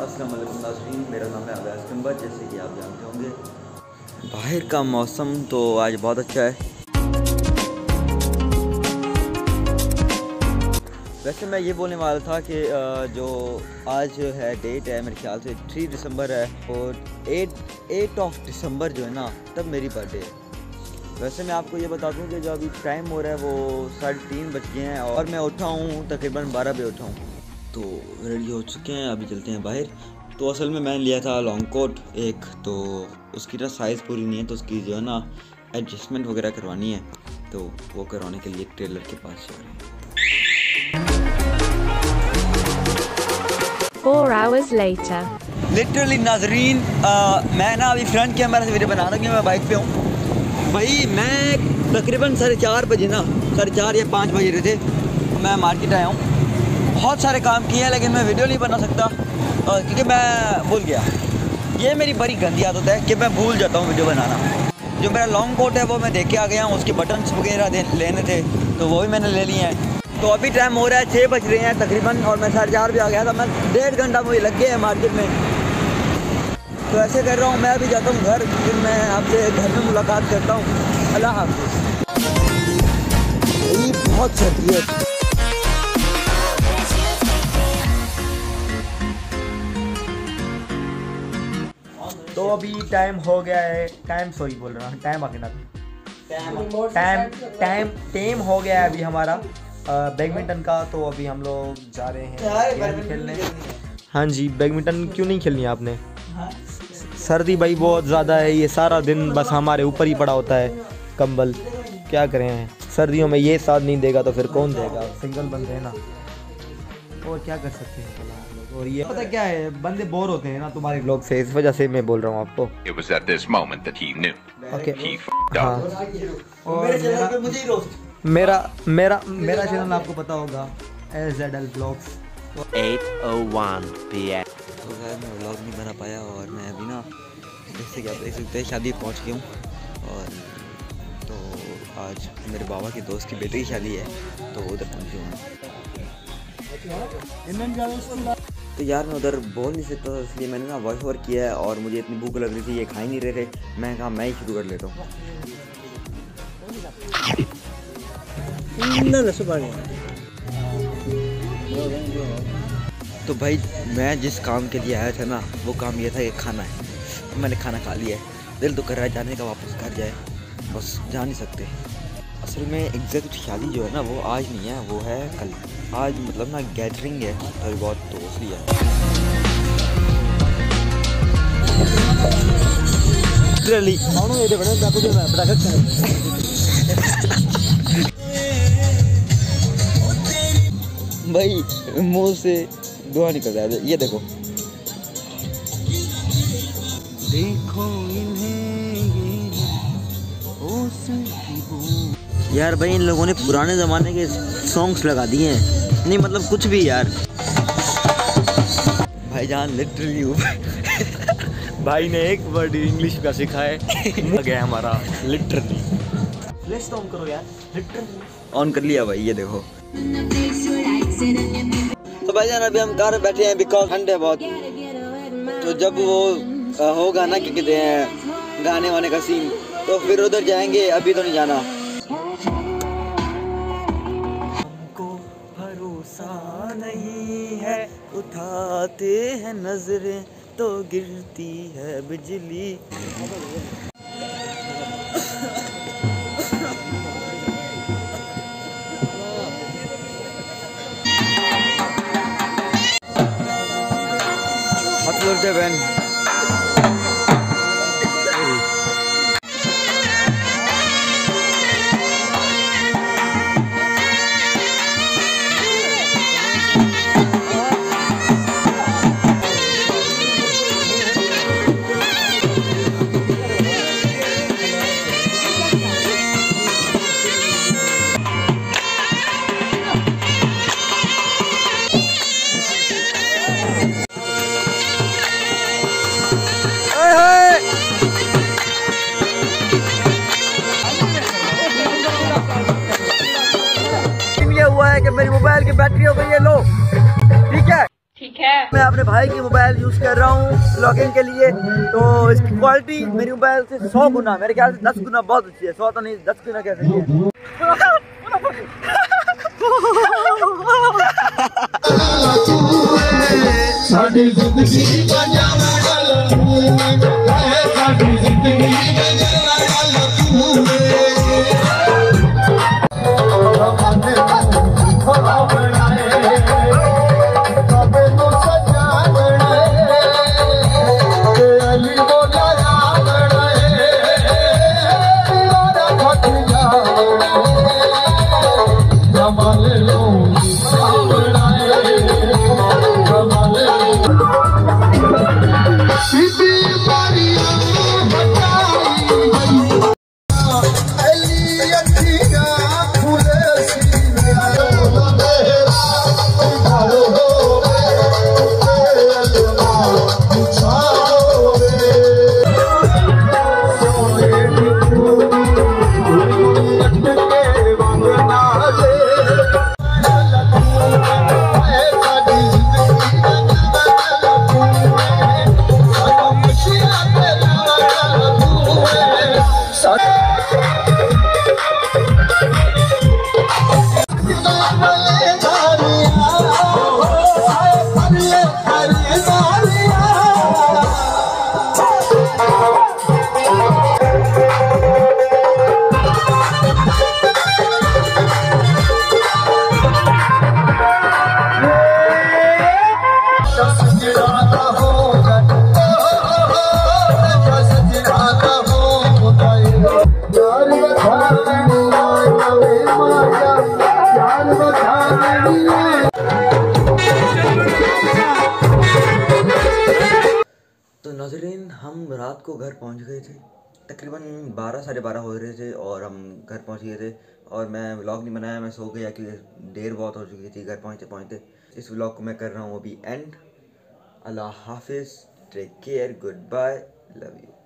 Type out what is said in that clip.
अस्सलाम वालेकुम नाज़रीन, मेरा नाम है अवैस कंबर। जैसे कि आप जानते होंगे बाहर का मौसम तो आज बहुत अच्छा है। वैसे मैं ये बोलने वाला था कि जो आज है डेट है मेरे ख्याल से 3 दिसंबर है और 8 दिसंबर जो है ना तब मेरी बर्थडे है। वैसे मैं आपको ये बता दूं कि जो अभी टाइम हो रहा है वो 3:30 बज गए हैं और मैं उठा हूँ तकरीबन 12 बजे उठा हूँ। तो रेडी हो चुके हैं, अभी चलते हैं बाहर। तो असल में मैंने लिया था लॉन्ग कोट एक, तो उसकी ना साइज़ पूरी नहीं है तो उसकी जो है ना एडजस्टमेंट वगैरह करवानी है, तो वो करवाने के लिए टेलर के पास जा रहे हैं। 4 hours later. लिटरली नाजरीन, मैं ना अभी फ्रंट कैमरा से वीडियो बना रहा हूँ, मैं बाइक पे हूँ भाई। मैं तकरीबन 4:30 बजे ना 4:30 या 5 बजे रहे थे, मैं मार्केट आया हूँ। बहुत सारे काम किए हैं लेकिन मैं वीडियो नहीं बना सकता क्योंकि मैं भूल गया। ये मेरी बड़ी गंदी आदत है कि मैं भूल जाता हूँ वीडियो बनाना। जो मेरा लॉन्ग कोट है वो मैं देख के आ गया हूँ, उसके बटन्स वगैरह लेने थे तो वो भी मैंने ले लिए हैं। तो अभी टाइम हो रहा है 6 बज रहे हैं तकरीबन और मैं 4:30 बजे आ गया था। मैं 1.5 घंटा मुझे लग गया है मार्केट में। तो ऐसे कर रहा हूँ, मैं अभी जाता हूँ घर, फिर मैं आपसे घर में मुलाकात करता हूँ। अल्लाह हाफ़िज़। ये बहुत सर्दी है। तो अभी टाइम हो गया है, टाइम हो गया है अभी हमारा बैडमिंटन का। तो अभी हम लोग जा रहे हैं गेम खेलने। हाँ जी, बैडमिंटन क्यों नहीं खेलनी आपने? सर्दी भाई बहुत ज़्यादा है, ये सारा दिन बस हमारे ऊपर ही पड़ा होता है कंबल। क्या करें, सर्दियों में ये साथ नहीं देगा तो फिर कौन देगा? सिंगल बंदे हैं ना, और क्या कर सकते हैं आप लोग। और ये पता क्या है, बंदे बोर होते हैं ना तुम्हारे ब्लॉग से, इस वजह से मैं बोल रहा हूँ आपको। It was at this moment that he knew. Okay. He f***ed up. हाँ। और मेरा चैनल आपको पता होगा, ZL Vlogs। 8:01 PM। तो खैर मैं व्लॉग नहीं बना पाया और मैं अभी ना जैसे कि आप देख सकते हैं शादी पहुंच गया हूँ। और तो आज मेरे बाबा के दोस्त की बेटे की शादी है तो उधर पहुँचे हूँ। तो यार मैं उधर बोल नहीं सकता, इसलिए मैंने ना वॉइस ओवर किया है और मुझे इतनी भूख लग रही थी, ये खा ही नहीं रहे थे। मैं कहा मैं ही शुरू कर लेता हूँ। तो भाई मैं जिस काम के लिए आया था ना वो काम ये था कि खाना है। मैंने खाना खा लिया है, दिल तो कर रहा है जाने का, वापस घर जाए, बस जा नहीं सकते। असल में एग्जैक्ट शादी जो है ना वो आज नहीं है, वो है कल। आज मतलब ना गैदरिंग है थोड़ी बहुत, तो इसलिए भाई मुँह से दुआ निकल रहा है। ये देखो यार भाई इन लोगों ने पुराने ज़माने के सॉन्ग्स लगा दिए हैं, नहीं मतलब कुछ भी यार। भाईजान लिटरली भाई ने एक वर्ड इंग्लिश का सीखा है गया हमारा लिटरली। फ्लैश ऑन करो यार, लिटरली ऑन कर लिया भाई, ये देखो। तो भाईजान अभी हम कार बैठे हैं बिकॉज ठंड है बहुत। तो जब वो होगा ना कि कहते हैं गाने वाने का सीन तो फिर उधर जाएंगे, अभी तो नहीं जाना। को भरोसा नहीं है, उठाते हैं नजरें तो गिरती है बिजली। बहन मेरी मोबाइल की बैटरी हो गई है लो। ठीक है मैं अपने अपने भाई की मोबाइल यूज़ कर रहा हूँ ब्लॉगिंग के लिए। तो इसकी क्वालिटी मेरी मोबाइल से 100 गुना, मेरे ख्याल से 10 गुना बहुत अच्छी है। 100 तो नहीं, 10 गुना कह सकते हैं। तो नाज़रीन, हम रात को घर पहुंच गए थे, तकरीबन 12 साढ़े 12 हो रहे थे और हम घर पहुंच गए थे। और मैं व्लॉग नहीं बनाया, मैं सो गया क्योंकि देर बहुत हो चुकी थी घर पहुंचते पहुंचते। इस व्लॉग को मैं कर रहा हूँ अभी एंड। अल्लाह हाफिज़, take care, goodbye, love you.